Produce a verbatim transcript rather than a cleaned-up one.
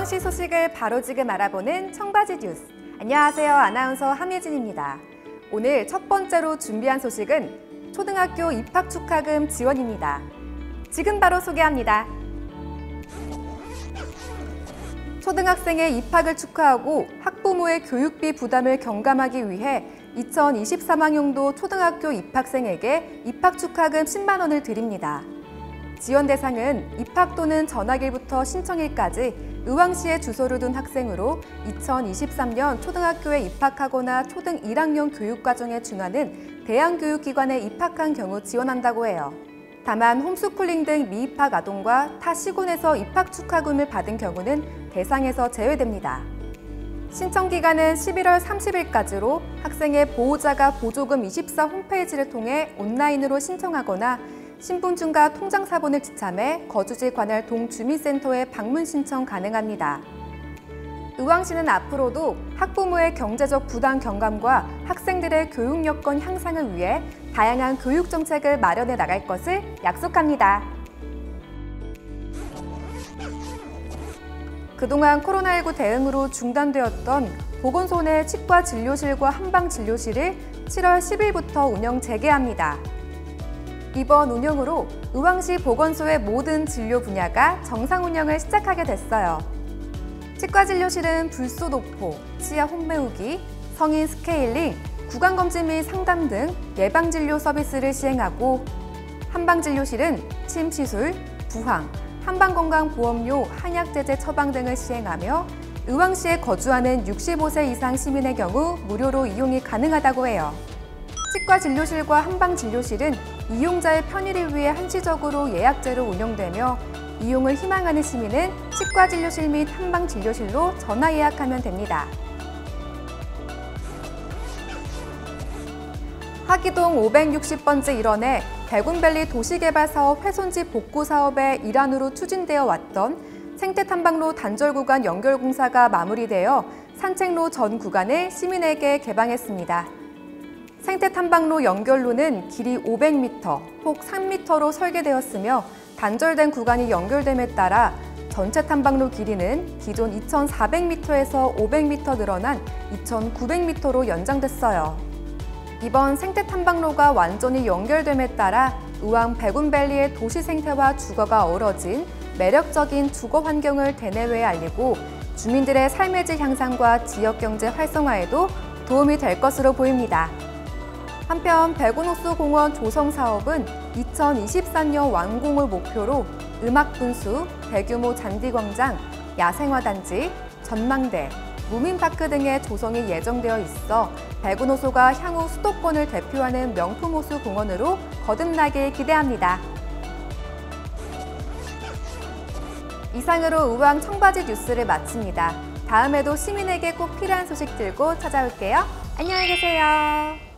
의왕시 소식을 바로 지금 알아보는 청바지 뉴스. 안녕하세요. 아나운서 함예진입니다. 오늘 첫 번째로 준비한 소식은 초등학교 입학 축하금 지원입니다. 지금 바로 소개합니다. 초등학생의 입학을 축하하고 학부모의 교육비 부담을 경감하기 위해 이천이십삼 학년도 초등학교 입학생에게 입학 축하금 십만 원을 드립니다. 지원 대상은 입학 또는 전학일부터 신청일까지 의왕시에 주소를 둔 학생으로 이천이십삼 년 초등학교에 입학하거나 초등 일 학년 교육과정에 준하는 대안교육기관에 입학한 경우 지원한다고 해요. 다만 홈스쿨링 등 미입학 아동과 타 시군에서 입학 축하금을 받은 경우는 대상에서 제외됩니다. 신청 기간은 십일월 삼십일까지로 학생의 보호자가 보조금 이십사 홈페이지를 통해 온라인으로 신청하거나 신분증과 통장 사본을 지참해 거주지 관할 동주민센터에 방문 신청 가능합니다. 의왕시는 앞으로도 학부모의 경제적 부담 경감과 학생들의 교육 여건 향상을 위해 다양한 교육 정책을 마련해 나갈 것을 약속합니다. 그동안 코로나십구 대응으로 중단되었던 보건소 내 치과 진료실과 한방 진료실을 칠월 십일부터 운영 재개합니다. 이번 운영으로 의왕시 보건소의 모든 진료 분야가 정상 운영을 시작하게 됐어요. 치과 진료실은 불소 도포, 치아 홈메우기, 성인 스케일링, 구강검진 및 상담 등 예방진료 서비스를 시행하고 한방진료실은 침 시술, 부항, 한방건강보험료, 한약제제 처방 등을 시행하며 의왕시에 거주하는 육십오 세 이상 시민의 경우 무료로 이용이 가능하다고 해요. 치과 진료실과 한방진료실은 이용자의 편의를 위해 한시적으로 예약제로 운영되며 이용을 희망하는 시민은 치과 진료실 및 한방진료실로 전화 예약하면 됩니다. 하기동 오백육십 번지 일원의 백운밸리 도시개발사업 훼손지 복구 사업의 일환으로 추진되어 왔던 생태탐방로 단절 구간 연결 공사가 마무리되어 산책로 전 구간을 시민에게 개방했습니다. 생태탐방로 연결로는 길이 오백 미터, 폭 삼 미터로 설계되었으며 단절된 구간이 연결됨에 따라 전체 탐방로 길이는 기존 이천사백 미터에서 오백 미터 늘어난 이천구백 미터로 연장됐어요. 이번 생태탐방로가 완전히 연결됨에 따라 의왕 백운밸리의 도시 생태와 주거가 어우러진 매력적인 주거 환경을 대내외에 알리고 주민들의 삶의 질 향상과 지역경제 활성화에도 도움이 될 것으로 보입니다. 한편 백운호수공원 조성 사업은 이천이십사 년 완공을 목표로 음악분수, 대규모 잔디광장, 야생화단지, 전망대, 무민파크 등의 조성이 예정되어 있어 백운호수가 향후 수도권을 대표하는 명품호수 공원으로 거듭나길 기대합니다. 이상으로 의왕 청바지 뉴스를 마칩니다. 다음에도 시민에게 꼭 필요한 소식 들고 찾아올게요. 안녕히 계세요.